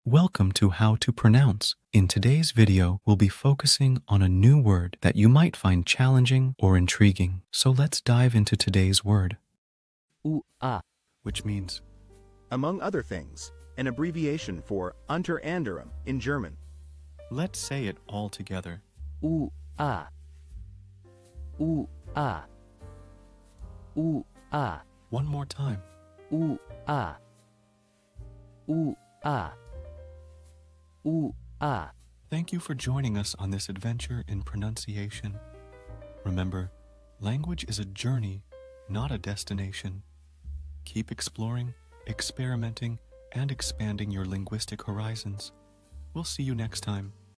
Welcome to How to Pronounce. In today's video, we'll be focusing on a new word that you might find challenging or intriguing. So let's dive into today's word. U.a. Which means, among other things, an abbreviation for unter anderem in German. let's say it all together. U.a. U.a. U.a. One more time. U.a. U.a. U.a. Thank you for joining us on this adventure in pronunciation. Remember, language is a journey, not a destination. Keep exploring, experimenting, and expanding your linguistic horizons. We'll see you next time.